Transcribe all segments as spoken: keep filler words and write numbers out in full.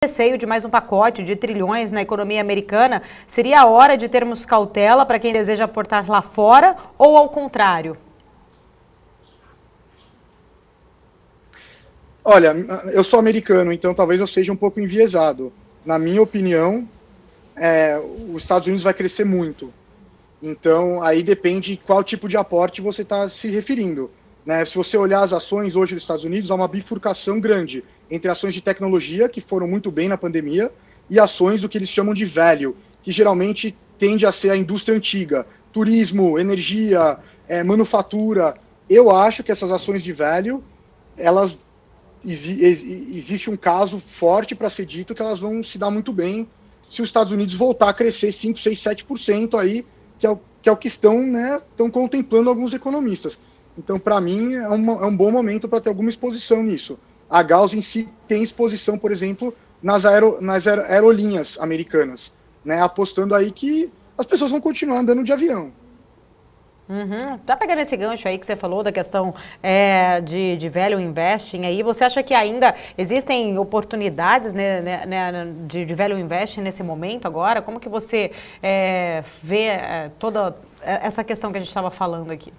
Receio de mais um pacote de trilhões na economia americana, seria a hora de termos cautela para quem deseja aportar lá fora ou ao contrário? Olha, eu sou americano, então talvez eu seja um pouco enviesado. Na minha opinião, é, os Estados Unidos vai crescer muito. Então, aí depende qual tipo de aporte você está se referindo. Né? Se você olhar as ações hoje dos Estados Unidos, há uma bifurcação grande entre ações de tecnologia, que foram muito bem na pandemia, e ações do que eles chamam de value, que geralmente tende a ser a indústria antiga, turismo, energia, é, manufatura. Eu acho que essas ações de value, elas existe um caso forte para ser dito que elas vão se dar muito bem se os Estados Unidos voltar a crescer cinco, seis, sete por cento aí, que é o que, é o que estão, né, estão contemplando alguns economistas. Então, para mim, é, uma, é um bom momento para ter alguma exposição nisso. A Gauss em si tem exposição, por exemplo, nas, aero, nas aerolinhas americanas, né, apostando aí que as pessoas vão continuar andando de avião. Uhum. Tá pegando esse gancho aí que você falou da questão é, de, de value investing aí, você acha que ainda existem oportunidades, né, né, de, de value investing nesse momento agora? Como que você é, vê é, toda essa questão que a gente estava falando aqui?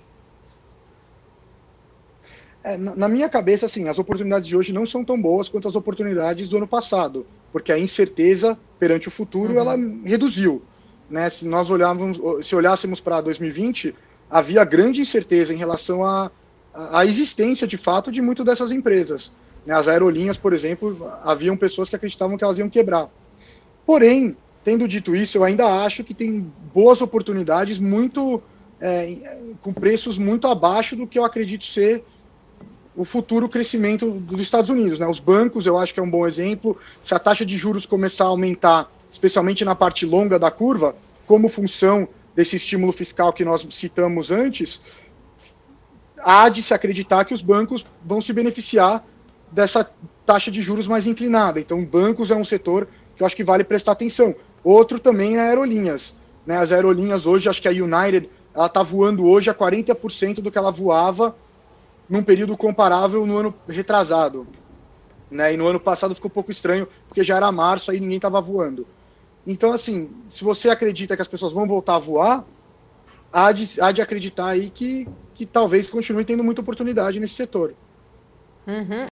É, na minha cabeça, assim, as oportunidades de hoje não são tão boas quanto as oportunidades do ano passado, porque a incerteza perante o futuro, uhum, ela reduziu. Né? Se nós olharmos, se olhássemos para dois mil e vinte, havia grande incerteza em relação à, à existência, de fato, de muitas dessas empresas. Né? As aerolinhas, por exemplo, haviam pessoas que acreditavam que elas iam quebrar. Porém, tendo dito isso, eu ainda acho que tem boas oportunidades muito, é, com preços muito abaixo do que eu acredito ser o futuro crescimento dos Estados Unidos. Né? Os bancos, eu acho que é um bom exemplo. Se a taxa de juros começar a aumentar, especialmente na parte longa da curva, como função desse estímulo fiscal que nós citamos antes, há de se acreditar que os bancos vão se beneficiar dessa taxa de juros mais inclinada. Então, bancos é um setor que eu acho que vale prestar atenção. Outro também é aerolinhas. Né? As aerolinhas hoje, acho que a United está voando hoje a quarenta por cento do que ela voava num período comparável no ano retrasado. Né? E no ano passado ficou um pouco estranho, porque já era março, aí ninguém estava voando. Então, assim, se você acredita que as pessoas vão voltar a voar, há de, há de acreditar aí que, que talvez continue tendo muita oportunidade nesse setor. Uhum.